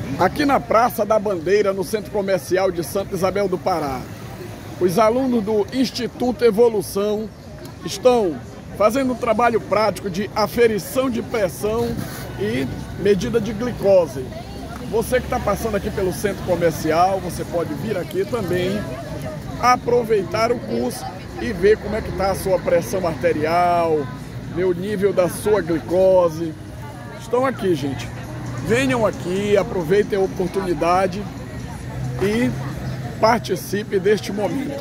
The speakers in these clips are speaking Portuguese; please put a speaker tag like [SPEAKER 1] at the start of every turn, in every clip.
[SPEAKER 1] Aqui na Praça da Bandeira, no Centro Comercial de Santa Isabel do Pará, os alunos do Instituto Evolução estão fazendo um trabalho prático de aferição de pressão e medida de glicose. Você que está passando aqui pelo Centro Comercial, você pode vir aqui também, aproveitar o curso e ver como é que está a sua pressão arterial, o nível da sua glicose. Estão aqui, gente. Venham aqui, aproveitem a oportunidade e participe deste momento.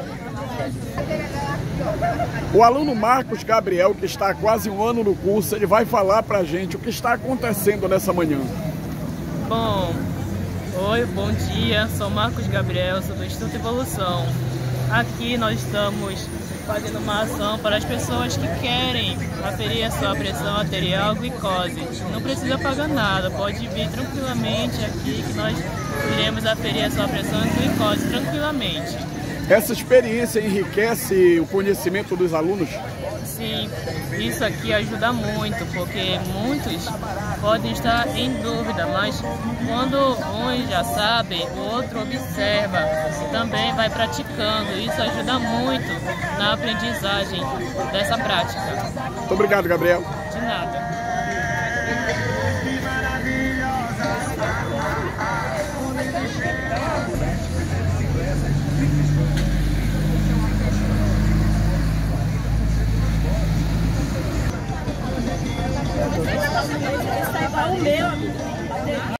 [SPEAKER 1] O aluno Marcos Gabriel, que está há quase um ano no curso, ele vai falar para a gente o que está acontecendo nessa manhã.
[SPEAKER 2] Bom, bom dia, sou Marcos Gabriel, sou do Instituto Evolução. Aqui nós estamos fazendo uma ação para as pessoas que querem aferir a sua pressão arterial, glicose. Não precisa pagar nada, pode vir tranquilamente aqui que nós iremos aferir a sua pressão e glicose tranquilamente.
[SPEAKER 1] Essa experiência enriquece o conhecimento dos alunos?
[SPEAKER 2] Sim, isso aqui ajuda muito, porque muitos podem estar em dúvida, mas quando um já sabe, o outro observa e também vai praticando. Isso ajuda muito na aprendizagem dessa prática.
[SPEAKER 1] Muito obrigado, Gabriel.
[SPEAKER 2] De nada.